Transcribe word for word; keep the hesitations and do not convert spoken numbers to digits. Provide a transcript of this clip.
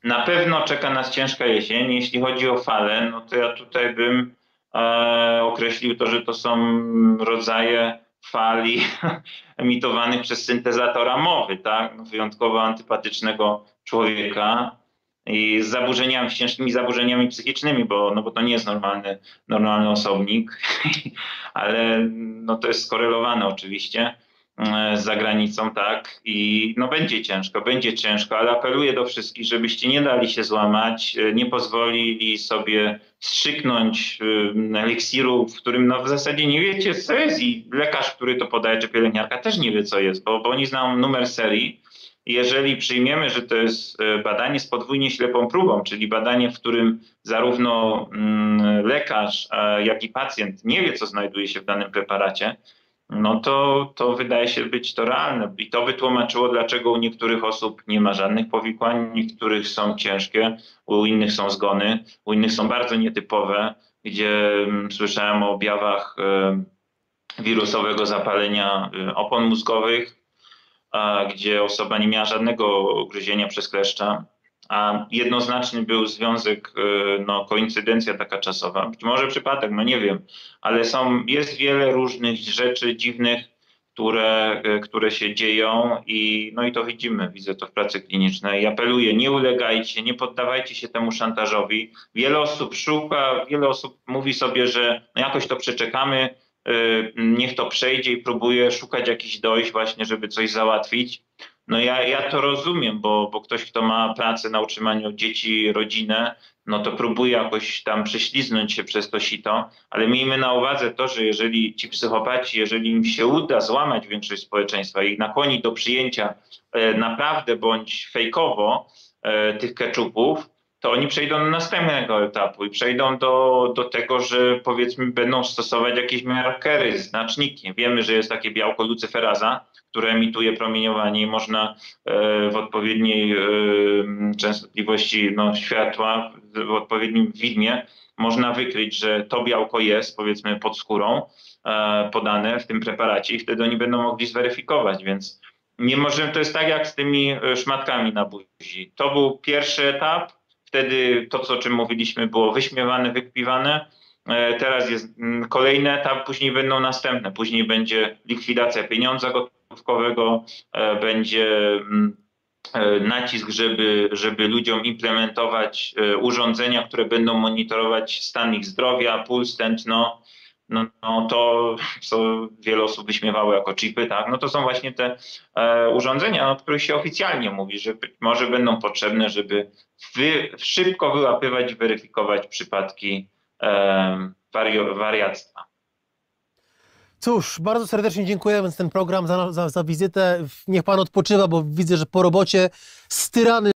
Na pewno czeka nas ciężka jesień. Jeśli chodzi o fale, no to ja tutaj bym e, określił to, że to są rodzaje fali emitowanych przez syntezatora mowy, tak? No, wyjątkowo antypatycznego człowieka i z zaburzeniami, z ciężkimi zaburzeniami psychicznymi, bo, no bo to nie jest normalny, normalny osobnik, ale no to jest skorelowane oczywiście e, z zagranicą, tak, i no będzie ciężko, będzie ciężko, ale apeluję do wszystkich, żebyście nie dali się złamać, e, nie pozwolili sobie strzyknąć e, eliksiru, w którym no w zasadzie nie wiecie co jest i lekarz, który to podaje, czy pielęgniarka też nie wie co jest, bo, bo oni znają numer serii. Jeżeli przyjmiemy, że to jest e, badanie z podwójnie ślepą próbą, czyli badanie, w którym zarówno mm, lekarz, e, jak i pacjent nie wie, co znajduje się w danym preparacie, no to, to wydaje się być to realne. I to by tłumaczyło, dlaczego u niektórych osób nie ma żadnych powikłań, u niektórych są ciężkie, u innych są zgony, u innych są bardzo nietypowe, gdzie mm, słyszałem o objawach e, wirusowego zapalenia e, opon mózgowych, gdzie osoba nie miała żadnego ugryzienia przez kleszcza, a jednoznaczny był związek, no koincydencja taka czasowa, być może przypadek, no nie wiem, ale są, jest wiele różnych rzeczy dziwnych, które, które się dzieją i no i to widzimy, widzę to w pracy klinicznej. I apeluję, nie ulegajcie, nie poddawajcie się temu szantażowi. Wiele osób szuka, wiele osób mówi sobie, że no jakoś to przeczekamy, niech to przejdzie i próbuje szukać jakichś dojść właśnie, żeby coś załatwić. No ja, ja to rozumiem, bo, bo ktoś, kto ma pracę na utrzymaniu dzieci, rodzinę, no to próbuje jakoś tam prześliznąć się przez to sito, ale miejmy na uwadze to, że jeżeli ci psychopaci, jeżeli im się uda złamać większość społeczeństwa i nakłonić do przyjęcia e, naprawdę bądź fejkowo e, tych keczupów, to oni przejdą do następnego etapu i przejdą do, do tego, że powiedzmy będą stosować jakieś markery, znaczniki. Wiemy, że jest takie białko lucyferaza, które emituje promieniowanie i można e, w odpowiedniej e, częstotliwości no, światła, w odpowiednim widmie, można wykryć, że to białko jest powiedzmy pod skórą e, podane w tym preparacie i wtedy oni będą mogli zweryfikować, więc nie możemy, to jest tak jak z tymi szmatkami na buzi. To był pierwszy etap. Wtedy to, co, o czym mówiliśmy, było wyśmiewane, wykpiwane. Teraz jest kolejny etap, później będą następne. Później będzie likwidacja pieniądza gotówkowego, będzie nacisk, żeby, żeby ludziom implementować urządzenia, które będą monitorować stan ich zdrowia, puls, tętno. No, no to, co wiele osób wyśmiewało jako chipy, tak, no to są właśnie te e, urządzenia, o których się oficjalnie mówi, że być może będą potrzebne, żeby wy, szybko wyłapywać i weryfikować przypadki e, wari wariactwa. Cóż, bardzo serdecznie dziękujemy za ten program, za, za, za wizytę. Niech pan odpoczywa, bo widzę, że po robocie styrany